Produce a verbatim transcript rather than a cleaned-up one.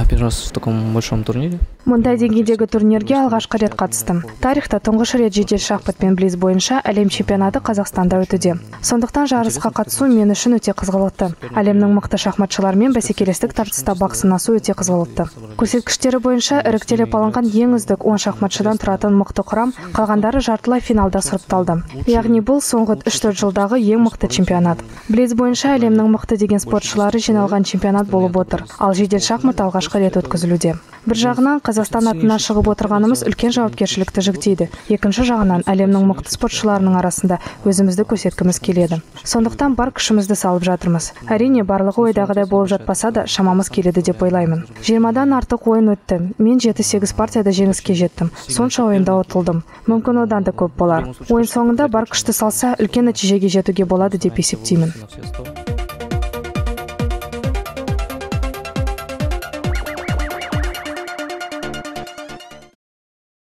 первый раз в таком большом турнире. Мындай деңгейдегі турнирге алғашқы рет қатыстым. Тарихта тұңғыш рет жедел шахмат пен блиц бойынша әлем чемпионаты Қазақстанда өтуде. Сондықтан жарысқа қатысу мен үшін өте қызғылықты. Әлемнің мықты шахматшылармен бәсекелестік тартыста бақ сынасу өте қызғылықты. Көрсеткіштері бойынша іріктеліп алынған ең үздік он шахматшыдан тұратын мықты құрам, қалғандары жартылай финалда сұрыпталды. Яғни бұл соңғы үш төрт жылдағы ең мықты чемпионат. Блиц бойынша әлемнің мықты деген спортшылары жиналған чемпионат болып отыр, ал жедел шахмат алғашқы рет өткізілуде. Бір жағынан Қазақстан атынан шығып отырғанымыз үлкен жауапкершілікті жүктейді. Екінші жағынан әлемнің мықты спортшыларының арасында өзімізді көрсеткіміз келеді. Сондықтан бар күшімізді салып жатырмыз. Әрине, барлығы ойдағыдай болып жатпаса да шамамыз келеді деп ойлаймын. жиырмадан артық ойын өтті. Мен жеті сегіз партияда жеңіске жеттім. Сонша ойында ұтылдым. Мүмкін одан да көп болар. Ойын соңында бар күшті салса, үлкен нәтижеге жетуге болады деп есептеймін.